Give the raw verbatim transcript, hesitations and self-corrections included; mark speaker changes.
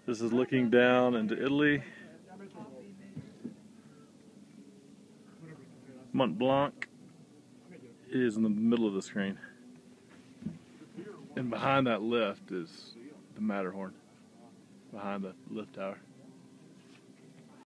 Speaker 1: This is looking down into Italy. Mont Blanc is in the middle of the screen. And behind that lift is the Matterhorn, behind the lift tower.